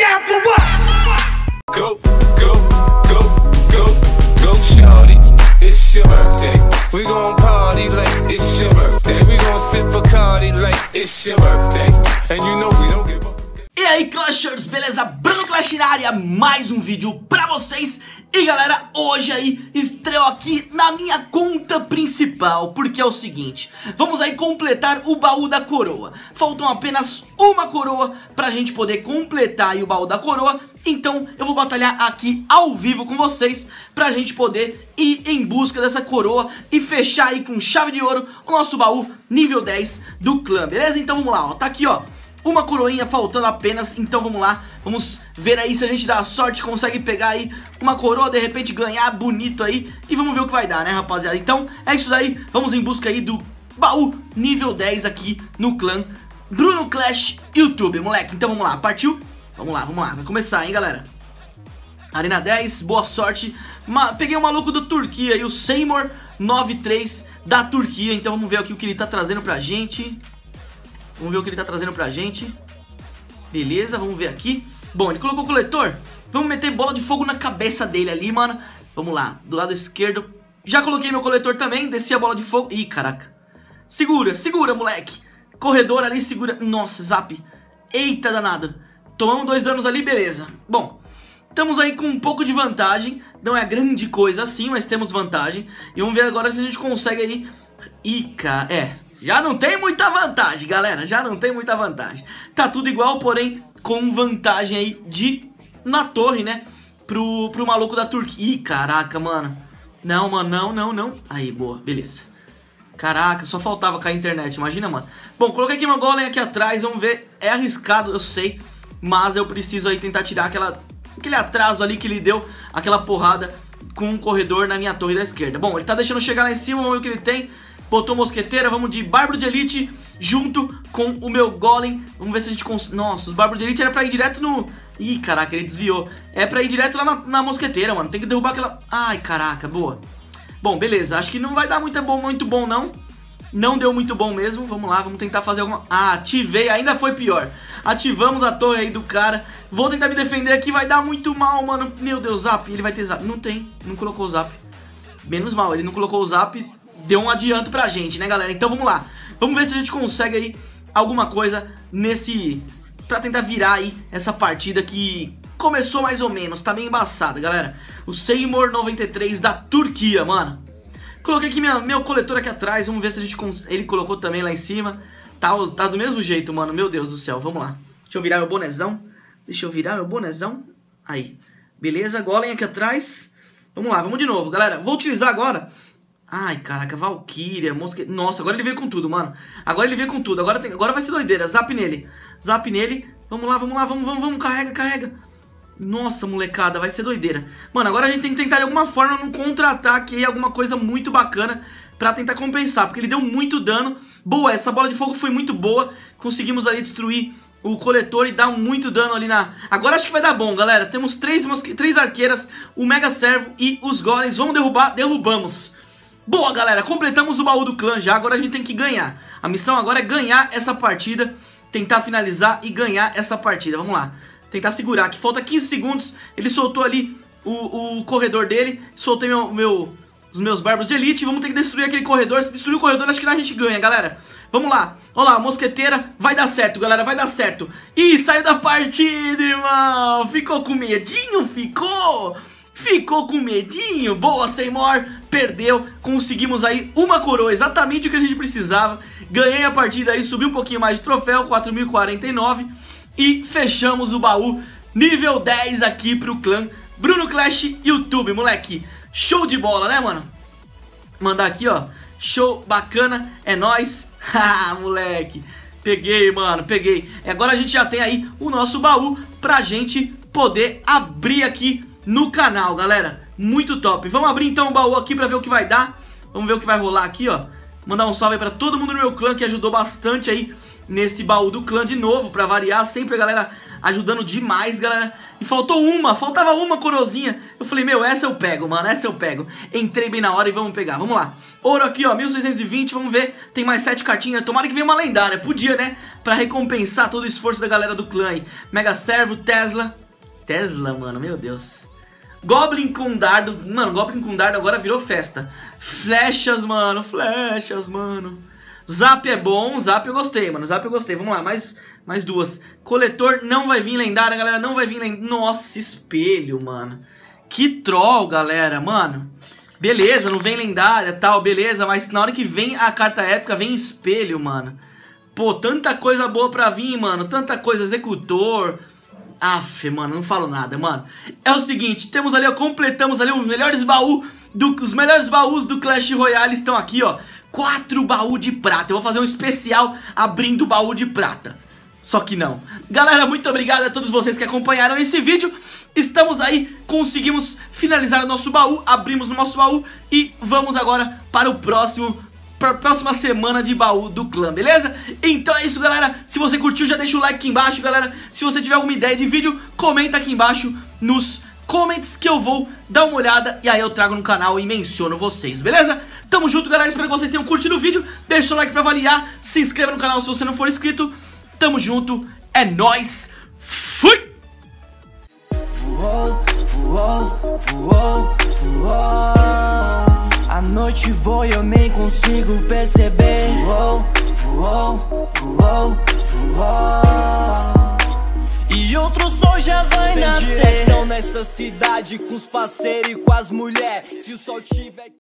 down for what? Go, go, go, go, go, shawty. It's your birthday. We gon' party like it's your birthday. We gon' sip Bacardi like it's your birthday. And you know we don't give up. E aí, Clashers, beleza? Bruno Clash na área, mais um vídeo pra vocês. E galera, hoje aí estreou aqui na minha conta principal, porque é o seguinte, vamos aí completar o baú da coroa. Faltam apenas uma coroa pra gente poder completar aí o baú da coroa. Então eu vou batalhar aqui ao vivo com vocês pra gente poder ir em busca dessa coroa e fechar aí com chave de ouro o nosso baú nível 10 do clã, beleza? Então vamos lá, ó, tá aqui ó, uma coroinha faltando apenas, então vamos lá, vamos ver aí se a gente dá sorte, consegue pegar aí uma coroa, de repente ganhar bonito aí, e vamos ver o que vai dar, né, rapaziada? Então é isso daí, vamos em busca aí do baú nível 10 aqui no clã Bruno Clash YouTube, moleque. Então vamos lá, partiu? Vamos lá, vai começar, hein, galera? Arena 10, boa sorte. Peguei o maluco do Turquia aí, o Seymour 93 da Turquia, então vamos ver aqui o que ele tá trazendo pra gente. Vamos ver o que ele tá trazendo pra gente. Beleza, vamos ver aqui. Bom, ele colocou o coletor. Vamos meter bola de fogo na cabeça dele ali, mano. Vamos lá, do lado esquerdo. Já coloquei meu coletor também, desci a bola de fogo. Ih, caraca. Segura, segura, moleque. Corredor ali, segura. Nossa, zap. Eita, danado. Tomamos 2 danos ali, beleza. Bom, estamos aí com um pouco de vantagem. Não é grande coisa assim, mas temos vantagem. E vamos ver agora se a gente consegue aí. Ih, cara, já não tem muita vantagem, galera. Já não tem muita vantagem. Tá tudo igual, porém com vantagem aí na torre, né? Pro maluco da Turquia. Ih, caraca, mano. Não, mano, não. Aí, boa, beleza. Caraca, só faltava cair a internet, imagina, mano. Bom, coloquei aqui meu golem aqui atrás, vamos ver. É arriscado, eu sei, mas eu preciso aí tentar tirar aquele atraso ali que ele deu, aquela porrada com um corredor na minha torre da esquerda. Bom, ele tá deixando chegar lá em cima, vamos ver o que ele tem. Botou mosqueteira, vamos de Bárbaro de Elite junto com o meu golem. Vamos ver se a gente consegue. Nossa, os Bárbaro de Elite era pra ir direto no... Ih, caraca, ele desviou. É pra ir direto lá na mosqueteira, mano. Tem que derrubar aquela... Ai, caraca, boa. Bom, beleza, acho que não vai dar muito bom, não. Não deu muito bom mesmo. Vamos lá, vamos tentar fazer alguma... Ah, ativei, ainda foi pior. Ativamos a torre aí do cara. Vou tentar me defender aqui, vai dar muito mal, mano. Meu Deus, zap, ele vai ter zap. Não tem, não colocou o zap. Menos mal, ele não colocou o zap. Deu um adianto pra gente, né, galera? Então vamos lá. Vamos ver se a gente consegue aí alguma coisa pra tentar virar aí essa partida que começou mais ou menos. Tá meio embaçada, galera. O Seymour 93 da Turquia, mano. Coloquei aqui meu coletor aqui atrás. Vamos ver se a gente consegue. Ele colocou também lá em cima. Tá do mesmo jeito, mano. Meu Deus do céu, vamos lá. Deixa eu virar meu bonezão. Aí, beleza, golem aqui atrás. Vamos lá, vamos de novo, galera. Vou utilizar agora... Ai, caraca, Valkyria, mosca... Nossa, agora ele veio com tudo, mano. Agora ele veio com tudo, agora vai ser doideira. Zap nele, vamos lá, carrega. Nossa, molecada, vai ser doideira. Mano, agora a gente tem que tentar de alguma forma num contra-ataque aí, alguma coisa muito bacana pra tentar compensar, porque ele deu muito dano. Boa, essa bola de fogo foi muito boa. Conseguimos ali destruir o coletor e dar muito dano ali na... Agora acho que vai dar bom, galera. Temos 3 arqueiras, o Mega Servo e os golems. Vamos derrubar, derrubamos. Boa, galera, completamos o baú do clã já, agora a gente tem que ganhar. A missão agora é ganhar essa partida, tentar finalizar e ganhar essa partida. Vamos lá, tentar segurar aqui, falta 15 segundos. Ele soltou ali o corredor dele, soltei os meus Bárbaros de Elite. Vamos ter que destruir aquele corredor, se destruir o corredor acho que a gente ganha, galera. Vamos lá, olha lá, mosqueteira, vai dar certo, galera, vai dar certo. Ih, saiu da partida, irmão, ficou com medinho, Ficou com medinho? Boa, Seymour, perdeu, conseguimos aí uma coroa, exatamente o que a gente precisava. Ganhei a partida aí, subi um pouquinho mais de troféu, 4.049. E fechamos o baú nível 10 aqui pro clã Bruno Clash YouTube, moleque. Show de bola, né, mano? Mandar aqui, ó, show, bacana, é nóis. Haha, moleque, peguei, mano, peguei. Agora a gente já tem aí o nosso baú pra gente poder abrir aqui no canal, galera, muito top. Vamos abrir então o baú aqui pra ver o que vai dar. Vamos ver o que vai rolar aqui, ó. Mandar um salve aí pra todo mundo no meu clã que ajudou bastante aí nesse baú do clã de novo, pra variar. Sempre a galera ajudando demais, galera. E faltava uma corozinha. Eu falei, meu, essa eu pego, mano, essa eu pego. Entrei bem na hora e vamos pegar, vamos lá. Ouro aqui, ó, 1620, vamos ver. Tem mais 7 cartinhas, tomara que venha uma lendária. Podia, né, pra recompensar todo o esforço da galera do clã aí. Mega Servo, Tesla, mano, meu Deus. Goblin com dardo, mano, Goblin com dardo agora virou festa. Flechas, mano, Zap é bom, Zap eu gostei, mano, Zap eu gostei. Vamos lá, mais 2. Coletor não vai vir lendária, galera, não vai vir lendária. Nossa, espelho, mano. Que troll, galera, mano. Beleza, não vem lendária, tal, beleza, mas na hora que vem a carta épica, vem espelho, mano. Pô, tanta coisa boa pra vir, mano, tanta coisa, executor. Aff, mano, não falo nada, mano. É o seguinte, temos ali, ó, completamos ali os melhores baús do Clash Royale estão aqui, ó. 4 baús de prata. Eu vou fazer um especial abrindo o baú de prata. Só que não. Galera, muito obrigado a todos vocês que acompanharam esse vídeo. Estamos aí, conseguimos finalizar o nosso baú, abrimos o nosso baú e vamos agora para a próxima semana de baú do clã, beleza? Então é isso, galera. Se você curtiu, já deixa o like aqui embaixo, galera. Se você tiver alguma ideia de vídeo, comenta aqui embaixo nos comments que eu vou dar uma olhada e aí eu trago no canal e menciono vocês, beleza? Tamo junto, galera, espero que vocês tenham curtido o vídeo. Deixa o seu like pra avaliar, se inscreva no canal se você não for inscrito. Tamo junto, é nóis, fui! A noite voa e eu nem consigo perceber. E outro sol já vai nascer. Sem direção nessa cidade, com os parceiros e com as mulheres. Se o sol tiver